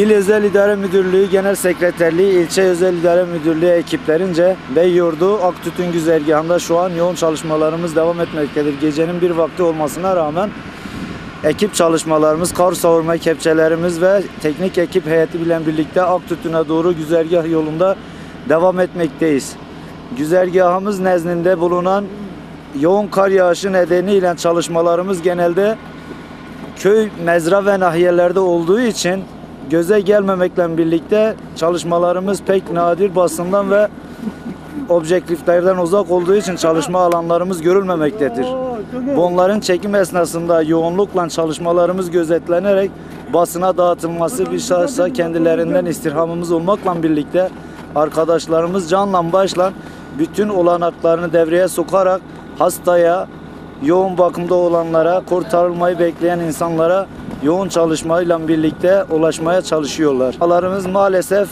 İl Özel İdare Müdürlüğü Genel Sekreterliği, İlçe Özel İdare Müdürlüğü ekiplerince Beyyurdu Aktütün güzergahında şu an yoğun çalışmalarımız devam etmektedir. Gecenin bir vakti olmasına rağmen ekip çalışmalarımız, kar savurma kepçelerimiz ve teknik ekip heyeti ile birlikte Aktütün'e doğru güzergah yolunda devam etmekteyiz. Güzergahımız nezdinde bulunan yoğun kar yağışı nedeniyle çalışmalarımız genelde köy, mezra ve nahiyelerde olduğu için göze gelmemekle birlikte çalışmalarımız pek nadir basından ve objektiflerden uzak olduğu için çalışma alanlarımız görülmemektedir. Bunların çekim esnasında yoğunlukla çalışmalarımız gözetlenerek basına dağıtılması bir şahsa kendilerinden istirhamımız olmakla birlikte arkadaşlarımız canla başla bütün olanaklarını devreye sokarak hastaya, yoğun bakımda olanlara, kurtarılmayı bekleyen insanlara yoğun çalışmayla birlikte ulaşmaya çalışıyorlar. Alanlarımız maalesef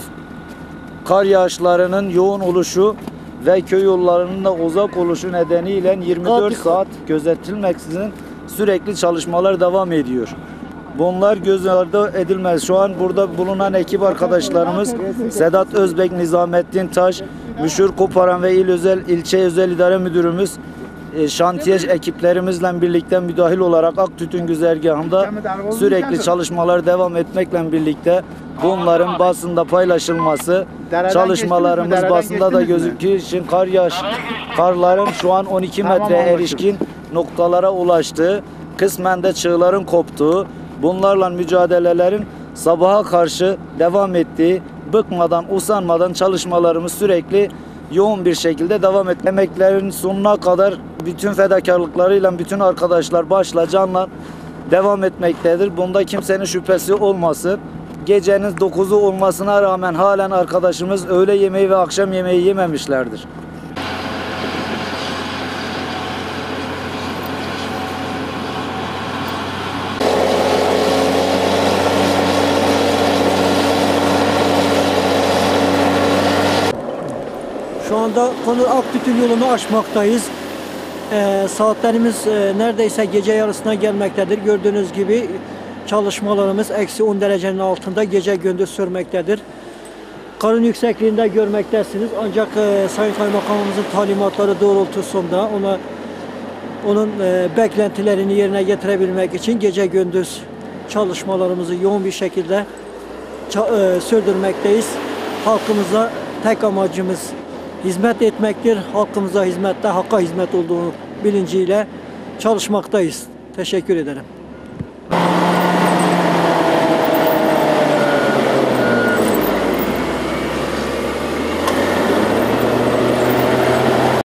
kar yağışlarının yoğun oluşu ve köy yollarının da uzak oluşu nedeniyle 24 saat gözetilmeksizin sürekli çalışmalar devam ediyor. Bunlar göz ardı edilmez. Şu an burada bulunan ekip arkadaşlarımız Sedat Özbek, Nizamettin Taş, Müşür Koparan ve İlçe Özel İdare Müdürümüz şantiye ekiplerimizle birlikte müdahil olarak Aktütün güzergahında sürekli çalışmalar devam etmekle birlikte bunların basında paylaşılması, çalışmalarımız basında da gözüktüğü için karların şu an 12 metre erişkin noktalara ulaştığı, kısmen de çığların koptuğu, bunlarla mücadelelerin sabaha karşı devam ettiği, bıkmadan, usanmadan çalışmalarımız sürekli yoğun bir şekilde devam etmektedir. Emeklerin sonuna kadar bütün fedakarlıklarıyla bütün arkadaşlar başla canla devam etmektedir. Bunda kimsenin şüphesi olmasın. Gecenin 9'u olmasına rağmen halen arkadaşımız öğle yemeği ve akşam yemeği yememişlerdir. Şu anda konu Aktütün yolunu aşmaktayız. Saatlerimiz neredeyse gece yarısına gelmektedir. Gördüğünüz gibi çalışmalarımız eksi 10 derecenin altında gece gündüz sürmektedir. Karın yüksekliğinde görmektesiniz. Ancak Sayın Kaymakamımızın talimatları doğrultusunda onun beklentilerini yerine getirebilmek için gece gündüz çalışmalarımızı yoğun bir şekilde sürdürmekteyiz. Halkımıza tek amacımız hizmet etmektir. Halkımıza hizmette hakka hizmet olduğunu bilinciyle çalışmaktayız. Teşekkür ederim.